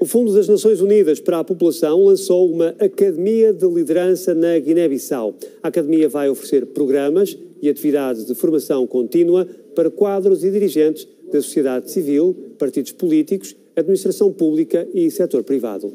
O Fundo das Nações Unidas para a População lançou uma Academia de Liderança na Guiné-Bissau. A Academia vai oferecer programas e atividades de formação contínua para quadros e dirigentes da sociedade civil, partidos políticos, administração pública e setor privado.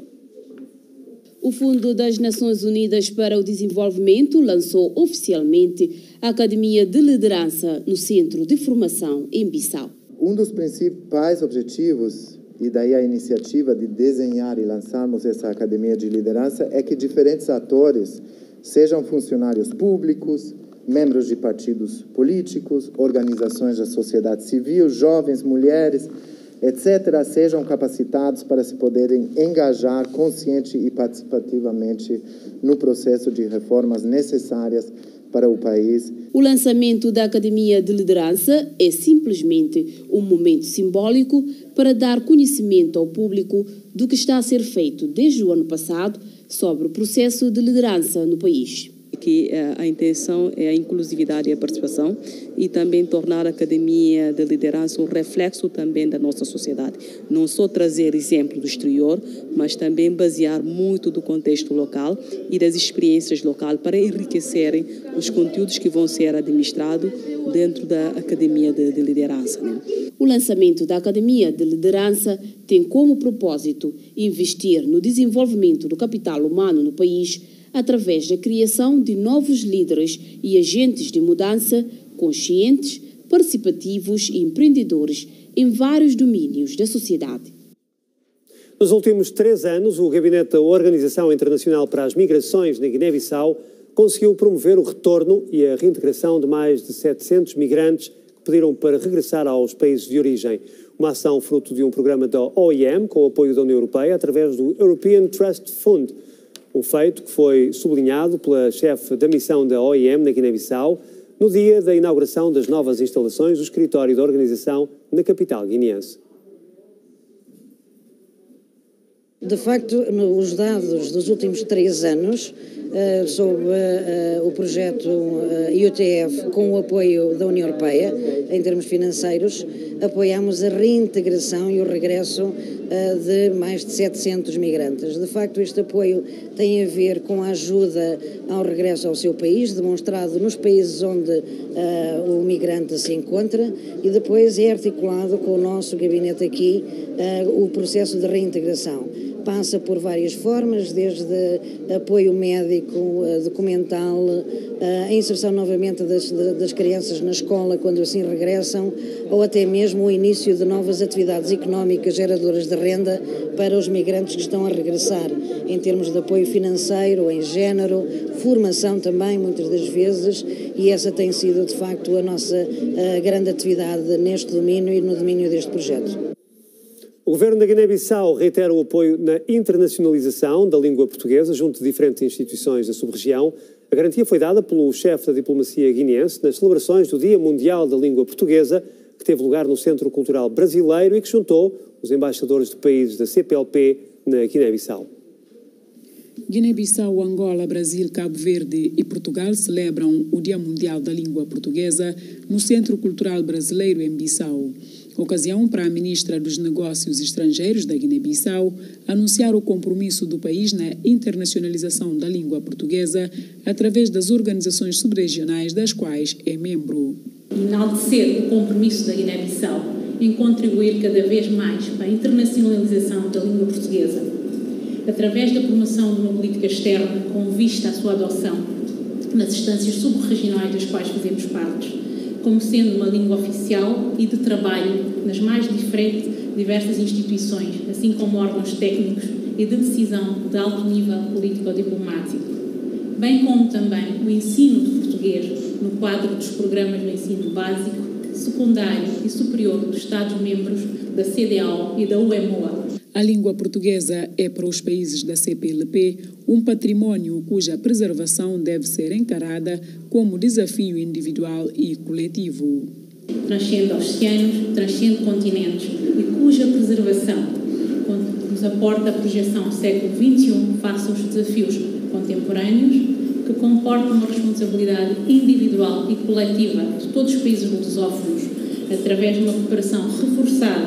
O Fundo das Nações Unidas para o Desenvolvimento lançou oficialmente a Academia de Liderança no Centro de Formação em Bissau. Um dos principais objetivos, e daí a iniciativa de desenhar e lançarmos essa Academia de Liderança, é que diferentes atores, sejam funcionários públicos, membros de partidos políticos, organizações da sociedade civil, jovens, mulheres, etc., sejam capacitados para se poderem engajar consciente e participativamente no processo de reformas necessárias para o país. O lançamento da Academia de Liderança é simplesmente um momento simbólico para dar conhecimento ao público do que está a ser feito desde o ano passado sobre o processo de liderança no país. Que a intenção é a inclusividade e a participação e também tornar a Academia de Liderança um reflexo também da nossa sociedade. Não só trazer exemplo do exterior, mas também basear muito do contexto local e das experiências locais para enriquecerem os conteúdos que vão ser administrados dentro da Academia de Liderança. O lançamento da Academia de Liderança tem como propósito investir no desenvolvimento do capital humano no país através da criação de novos líderes e agentes de mudança conscientes, participativos e empreendedores em vários domínios da sociedade. Nos últimos 3 anos, o Gabinete da Organização Internacional para as Migrações na Guiné-Bissau conseguiu promover o retorno e a reintegração de mais de 700 migrantes que pediram para regressar aos países de origem. Uma ação fruto de um programa da OIM com o apoio da União Europeia através do European Trust Fund. Um feito que foi sublinhado pela chefe da missão da OIM na Guiné-Bissau no dia da inauguração das novas instalações do escritório da organização na capital guineense. De facto, os dados dos últimos 3 anos, sob o projeto IUTF, com o apoio da União Europeia, em termos financeiros, apoiamos a reintegração e o regresso de mais de 700 migrantes. De facto, este apoio tem a ver com a ajuda ao regresso ao seu país, demonstrado nos países onde o migrante se encontra, e depois é articulado com o nosso gabinete aqui o processo de reintegração. Passa por várias formas, desde apoio médico, documental, a inserção novamente das crianças na escola quando assim regressam, ou até mesmo o início de novas atividades económicas geradoras de renda para os migrantes que estão a regressar, em termos de apoio financeiro, em género, formação também, muitas das vezes, e essa tem sido, de facto, a nossa grande atividade neste domínio e no domínio deste projeto. O Governo da Guiné-Bissau reitera o apoio na internacionalização da língua portuguesa junto de diferentes instituições da sub-região. A garantia foi dada pelo chefe da diplomacia guineense nas celebrações do Dia Mundial da Língua Portuguesa, que teve lugar no Centro Cultural Brasileiro e que juntou os embaixadores de países da CPLP na Guiné-Bissau. Guiné-Bissau, Angola, Brasil, Cabo Verde e Portugal celebram o Dia Mundial da Língua Portuguesa no Centro Cultural Brasileiro em Bissau. Ocasião para a ministra dos Negócios Estrangeiros da Guiné-Bissau anunciar o compromisso do país na internacionalização da língua portuguesa através das organizações subregionais das quais é membro. Enaltecer o compromisso da Guiné-Bissau em contribuir cada vez mais para a internacionalização da língua portuguesa, através da promoção de uma política externa com vista à sua adoção nas instâncias sub-regionais das quais fazemos parte, como sendo uma língua oficial e de trabalho nas mais diversas instituições, assim como órgãos técnicos e de decisão de alto nível político-diplomático, bem como também o ensino de português no quadro dos programas de ensino básico, secundário e superior dos Estados-membros da CEDEAO e da UEMOA. A língua portuguesa é para os países da CPLP um patrimônio cuja preservação deve ser encarada como desafio individual e coletivo. Transcende oceanos, transcende continentes e cuja preservação nos aporta a projeção ao século XXI face aos desafios contemporâneos, que comporta uma responsabilidade individual e coletiva de todos os países lusófonos, através de uma cooperação reforçada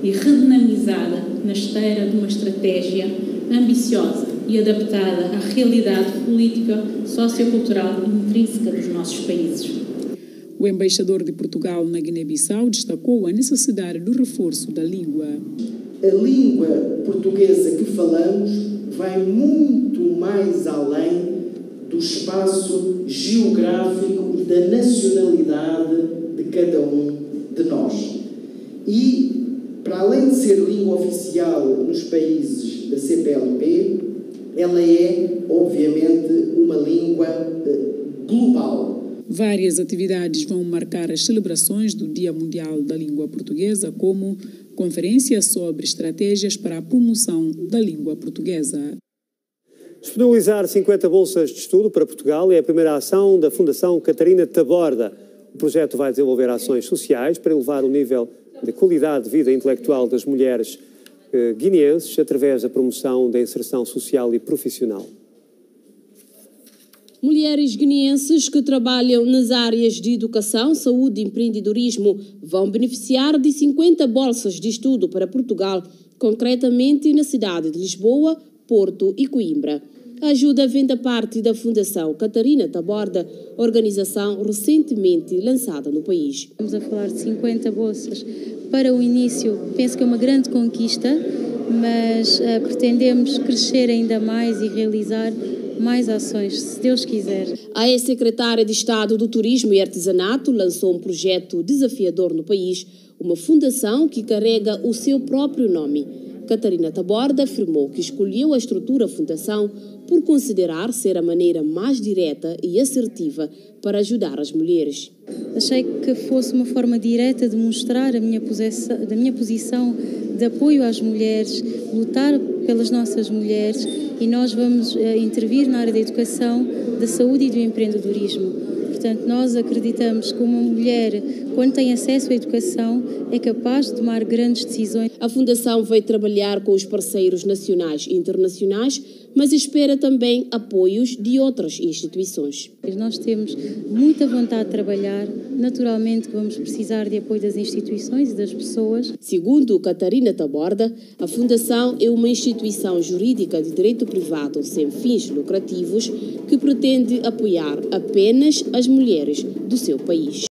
e redinamizada na esteira de uma estratégia ambiciosa e adaptada à realidade política, sociocultural e intrínseca dos nossos países. O embaixador de Portugal na Guiné-Bissau destacou a necessidade do reforço da língua. A língua portuguesa que falamos vai muito mais além do espaço geográfico e da nacionalidade de cada um de nós. E, para além de ser língua oficial nos países da CPLP, ela é, obviamente, uma língua global. Várias atividades vão marcar as celebrações do Dia Mundial da Língua Portuguesa, como conferência sobre estratégias para a promoção da língua portuguesa. Disponibilizar 50 bolsas de estudo para Portugal é a primeira ação da Fundação Catarina Taborda. O projeto vai desenvolver ações sociais para elevar o nível de qualidade de vida intelectual das mulheres guineenses através da promoção da inserção social e profissional. Mulheres guineenses que trabalham nas áreas de educação, saúde e empreendedorismo vão beneficiar de 50 bolsas de estudo para Portugal, concretamente na cidade de Lisboa, Porto e Coimbra. A ajuda vem da parte da Fundação Catarina Taborda, organização recentemente lançada no país. Estamos a falar de 50 bolsas para o início. Penso que é uma grande conquista, mas pretendemos crescer ainda mais e realizar mais ações, se Deus quiser. A ex-secretária de Estado do Turismo e Artesanato lançou um projeto desafiador no país, uma fundação que carrega o seu próprio nome. Catarina Taborda afirmou que escolheu a estrutura fundação por considerar ser a maneira mais direta e assertiva para ajudar as mulheres. Achei que fosse uma forma direta de mostrar a minha posição de apoio às mulheres, lutar pelas nossas mulheres, e nós vamos intervir na área da educação, da saúde e do empreendedorismo. Portanto, nós acreditamos que uma mulher, quando tem acesso à educação, é capaz de tomar grandes decisões. A Fundação vai trabalhar com os parceiros nacionais e internacionais, mas espera também apoios de outras instituições. Nós temos muita vontade de trabalhar, naturalmente que vamos precisar de apoio das instituições e das pessoas. Segundo Catarina Taborda, a Fundação é uma instituição jurídica de direito privado sem fins lucrativos que pretende apoiar apenas as mulheres do seu país.